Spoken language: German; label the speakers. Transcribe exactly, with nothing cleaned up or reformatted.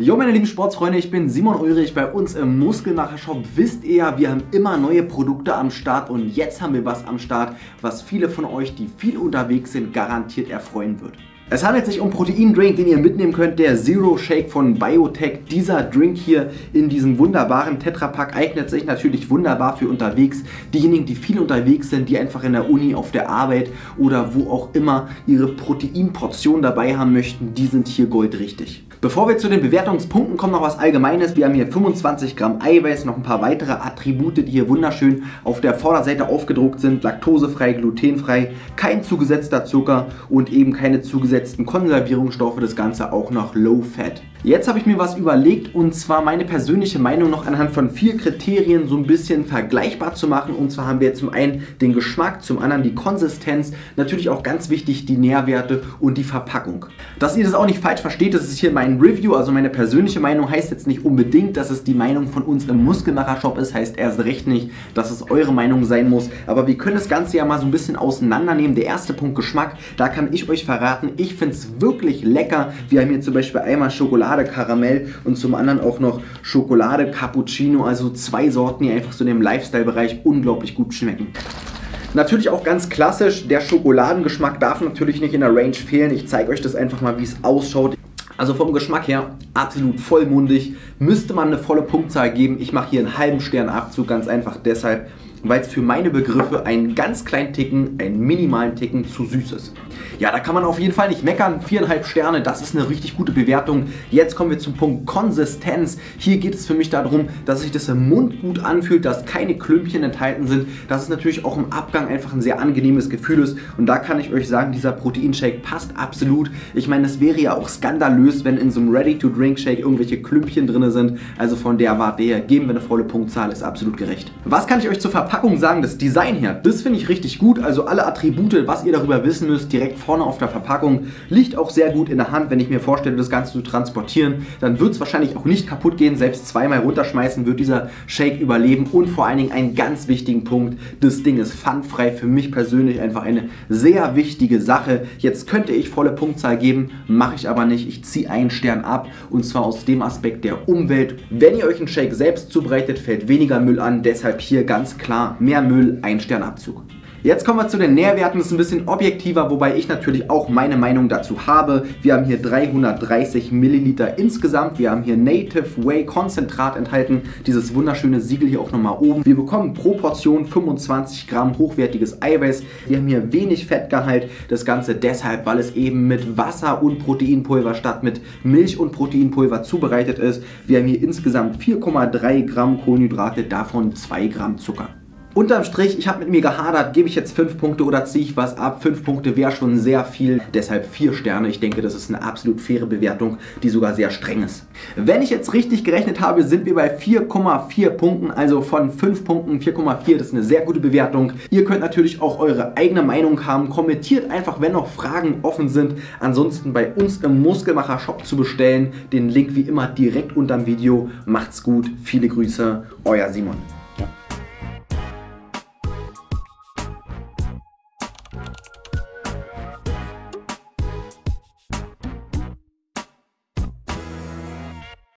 Speaker 1: Jo meine lieben Sportsfreunde, ich bin Simon Ulrich. Bei uns im Muskelmacher Shop wisst ihr ja, wir haben immer neue Produkte am Start und jetzt haben wir was am Start, was viele von euch, die viel unterwegs sind, garantiert erfreuen wird. Es handelt sich um Proteindrink, den ihr mitnehmen könnt, der Zero Shake von Biotech. Dieser Drink hier in diesem wunderbaren Tetrapack eignet sich natürlich wunderbar für unterwegs. Diejenigen, die viel unterwegs sind, die einfach in der Uni, auf der Arbeit oder wo auch immer ihre Proteinportion dabei haben möchten, die sind hier goldrichtig. Bevor wir zu den Bewertungspunkten kommen, noch was Allgemeines. Wir haben hier fünfundzwanzig Gramm Eiweiß, noch ein paar weitere Attribute, die hier wunderschön auf der Vorderseite aufgedruckt sind. Laktosefrei, glutenfrei, kein zugesetzter Zucker und eben keine zugesetzten Konservierungsstoffe. Das Ganze auch noch Low Fat. Jetzt habe ich mir was überlegt und zwar meine persönliche Meinung noch anhand von vier Kriterien so ein bisschen vergleichbar zu machen. Und zwar haben wir zum einen den Geschmack, zum anderen die Konsistenz, natürlich auch ganz wichtig die Nährwerte und die Verpackung. Dass ihr das auch nicht falsch versteht, das ist hier mein Review, also meine persönliche Meinung heißt jetzt nicht unbedingt, dass es die Meinung von uns im Muskelmacher Shop ist, heißt erst recht nicht, dass es eure Meinung sein muss. Aber wir können das Ganze ja mal so ein bisschen auseinandernehmen. Der erste Punkt Geschmack, da kann ich euch verraten, ich finde es wirklich lecker. Wir haben hier zum Beispiel einmal Schokolade Karamell und zum anderen auch noch Schokolade Cappuccino, also zwei Sorten, die einfach so in dem Lifestyle-Bereich unglaublich gut schmecken. Natürlich auch ganz klassisch, der Schokoladengeschmack darf natürlich nicht in der Range fehlen. Ich zeige euch das einfach mal, wie es ausschaut. Also vom Geschmack her absolut vollmundig, müsste man eine volle Punktzahl geben. Ich mache hier einen halben Stern Abzug, ganz einfach deshalb, weil es für meine Begriffe einen ganz kleinen Ticken, einen minimalen Ticken zu süß ist. Ja, da kann man auf jeden Fall nicht meckern. viereinhalb Sterne, das ist eine richtig gute Bewertung. Jetzt kommen wir zum Punkt Konsistenz. Hier geht es für mich darum, dass sich das im Mund gut anfühlt, dass keine Klümpchen enthalten sind, dass es natürlich auch im Abgang einfach ein sehr angenehmes Gefühl ist. Und da kann ich euch sagen, dieser Proteinshake passt absolut. Ich meine, es wäre ja auch skandalös, wenn in so einem Ready-to-Drink-Shake irgendwelche Klümpchen drin sind. Also von der Warte her geben wir eine volle Punktzahl, ist absolut gerecht. Was kann ich euch zur Verpackung sagen? Das Design her, das finde ich richtig gut. Also alle Attribute, was ihr darüber wissen müsst, direkt vorne auf der Verpackung, liegt auch sehr gut in der Hand. Wenn ich mir vorstelle, das Ganze zu transportieren, dann wird es wahrscheinlich auch nicht kaputt gehen. Selbst zweimal runterschmeißen wird dieser Shake überleben. Und vor allen Dingen einen ganz wichtigen Punkt, das Ding ist pfandfrei. Für mich persönlich einfach eine sehr wichtige Sache. Jetzt könnte ich volle Punktzahl geben, mache ich aber nicht. Ich ziehe einen Stern ab und zwar aus dem Aspekt der Umwelt. Wenn ihr euch einen Shake selbst zubereitet, fällt weniger Müll an. Deshalb hier ganz klar mehr Müll, ein Stern Abzug. Jetzt kommen wir zu den Nährwerten, das ist ein bisschen objektiver, wobei ich natürlich auch meine Meinung dazu habe. Wir haben hier dreihundertdreißig Milliliter insgesamt, wir haben hier Native Whey Konzentrat enthalten, dieses wunderschöne Siegel hier auch nochmal oben. Wir bekommen pro Portion fünfundzwanzig Gramm hochwertiges Eiweiß, wir haben hier wenig Fettgehalt, das Ganze deshalb, weil es eben mit Wasser und Proteinpulver statt mit Milch und Proteinpulver zubereitet ist. Wir haben hier insgesamt vier Komma drei Gramm Kohlenhydrate, davon zwei Gramm Zucker. Unterm Strich, ich habe mit mir gehadert, gebe ich jetzt fünf Punkte oder ziehe ich was ab? fünf Punkte wäre schon sehr viel, deshalb vier Sterne. Ich denke, das ist eine absolut faire Bewertung, die sogar sehr streng ist. Wenn ich jetzt richtig gerechnet habe, sind wir bei vier Komma vier Punkten, also von fünf Punkten vier Komma vier, das ist eine sehr gute Bewertung. Ihr könnt natürlich auch eure eigene Meinung haben, kommentiert einfach, wenn noch Fragen offen sind. Ansonsten bei uns im Muskelmacher Shop zu bestellen, den Link wie immer direkt unter dem Video. Macht's gut, viele Grüße, euer Simon.